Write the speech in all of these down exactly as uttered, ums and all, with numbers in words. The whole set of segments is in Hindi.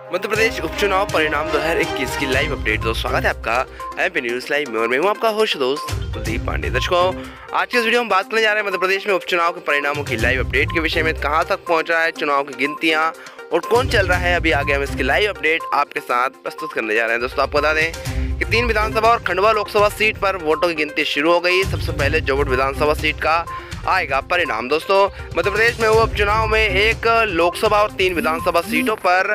मध्य प्रदेश उपचुनाव परिणाम दो हज़ार इक्कीस की लाइव अपडेट। दोस्तों स्वागत है आपका एमपी न्यूज लाइव में और मैं हूं आपका होस्ट दोस्त कुलदीप पांडे। दर्शकों आज के इस वीडियो में बात करने जा रहे हैं मध्य प्रदेश में उपचुनाव के परिणामों की लाइव अपडेट के विषय में। कहां तक पहुंच रहा है चुनाव की गिनतियां और कौन चल रहा है अभी आगे हम इसकी लाइव अपडेट आपके साथ प्रस्तुत करने जा रहे हैं। दोस्तों आपको बता दें कि तीन विधानसभा और खंडवा लोकसभा सीट पर वोटों की गिनती शुरू हो गई। सबसे पहले जोबट विधानसभा सीट का आएगा परिणाम। दोस्तों मध्य प्रदेश में हुए उपचुनाव में एक लोकसभा और तीन विधानसभा सीटों पर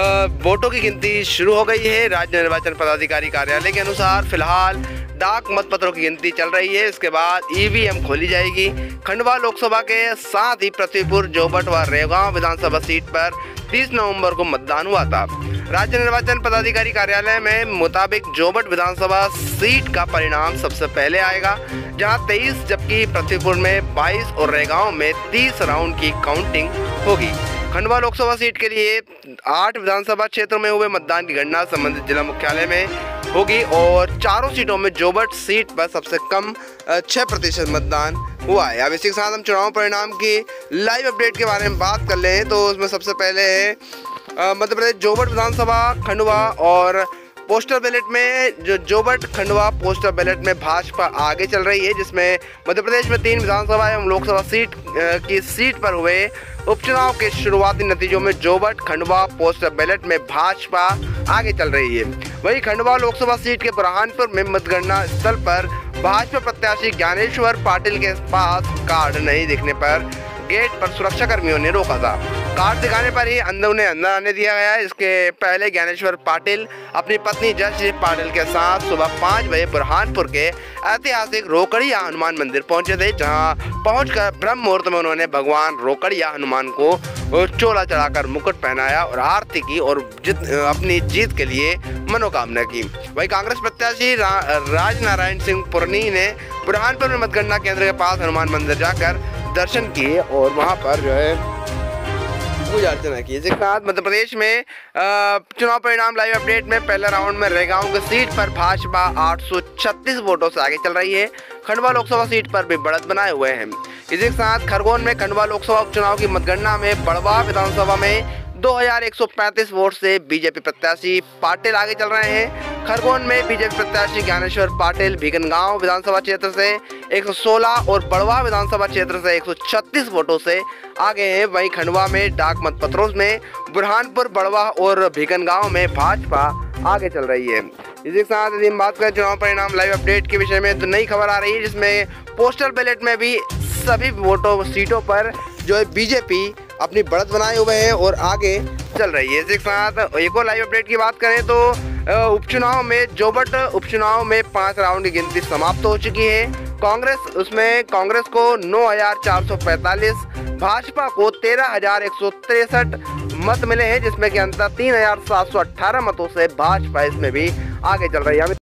वोटों की गिनती शुरू हो गई है। राज्य निर्वाचन पदाधिकारी कार्यालय के अनुसार फिलहाल डाक मतपत्रों की गिनती चल रही है। इसके बाद ईवीएम खोली जाएगी। खंडवा लोकसभा के साथ ही पृथ्वीपुर, जोबट व रेगांव विधानसभा सीट पर तीस नवंबर को मतदान हुआ था। राज्य निर्वाचन पदाधिकारी कार्यालय में मुताबिक जोबट विधानसभा सीट का परिणाम सबसे पहले आएगा, जहां तेईस जबकि पृथ्वीपुर में बाईस और रेगांव में तीस राउंड की काउंटिंग होगी। खंडवा लोकसभा सीट के लिए आठ विधानसभा क्षेत्रों में हुए मतदान की गणना संबंधित जिला मुख्यालय में होगी और चारों सीटों में जोबट सीट पर सबसे कम छह प्रतिशत मतदान हुआ है। अब इसी के साथ हम चुनाव परिणाम की लाइव अपडेट के बारे में बात कर ले तो उसमें सबसे पहले है मध्य प्रदेश जोबट विधानसभा खंडवा और पोस्टल बैलेट में जो जोबट खंडवा पोस्टल बैलेट में भाजपा आगे चल रही है, जिसमें मध्य प्रदेश में तीन विधानसभा एवं लोकसभा सीट की सीट पर हुए उपचुनाव के शुरुआती नतीजों में जोबट खंडवा पोस्टल बैलेट में भाजपा आगे चल रही है। वहीं खंडवा लोकसभा सीट के बुरहानपुर में मतगणना स्थल पर भाजपा प्रत्याशी ज्ञानेश्वर पाटिल के पास कार्ड नहीं दिखने पर गेट पर सुरक्षा कर्मियों ने रोका था। कार्ड दिखाने पर ही अंदर उन्हें अंदर आने दिया गया। इसके पहले ज्ञानेश्वर पाटिल अपनी पत्नी जयश्री पाटिल के साथ सुबह पाँच बजे बुरहानपुर के ऐतिहासिक रोकड़िया हनुमान मंदिर पहुंचे थे, जहां पहुंचकर ब्रह्म मुहूर्त में उन्होंने भगवान रोकड़िया हनुमान को चोला चढ़ाकर मुकुट पहनाया और आरती की और जित, अपनी जीत के लिए मनोकामना की। वहीं कांग्रेस प्रत्याशी रा, राज नारायण सिंह पुरनी ने बुरहानपुर में मतगणना केंद्र के पास हनुमान मंदिर जाकर दर्शन किए और वहां पर जो है पूजा अर्चना की। इसके साथ मध्य प्रदेश में चुनाव परिणाम लाइव अपडेट में पहले राउंड में रेगांव की सीट पर भाजपा आठ सौ छत्तीस वोटों से आगे चल रही है। खंडवा लोकसभा सीट पर भी बढ़त बनाए हुए हैं। इसी के साथ खरगोन में खंडवा लोकसभा उपचुनाव की मतगणना में बड़वा विधानसभा में दो हजार एक सौ पैंतीस वोट से बीजेपी प्रत्याशी पाटिल आगे चल रहे हैं। खरगोन में बीजेपी प्रत्याशी ज्ञानेश्वर पाटिल भीगनगांव विधानसभा क्षेत्र से एक सौ सोलह और बड़वा विधानसभा क्षेत्र से एक सौ छत्तीस वोटों से आगे हैं। वहीं खंडवा में डाक मतपत्रों में बुरहानपुर, बड़वा और भीगनगांव में भाजपा आगे चल रही है। इसी के साथ यदि हम बात करें चुनाव परिणाम लाइव अपडेट के विषय में तो नई खबर आ रही है, जिसमें पोस्टल बैलेट में भी सभी वोटों सीटों पर जो है बीजेपी अपनी बढ़त बनाए हुए हैं और आगे चल रही है। इसके साथ एक और लाइव अपडेट की बात करें तो उपचुनाव में जोबट उपचुनाव में पाँच राउंड की गिनती समाप्त हो चुकी है। कांग्रेस उसमें कांग्रेस को नौ हजार चार सौ पैंतालीस, भाजपा को तेरह हजार एक सौ तिरसठ मत मिले हैं, जिसमें कि अंतर तीन हजार सात सौ अट्ठारह मतों से भाजपा इसमें भी आगे चल रही है।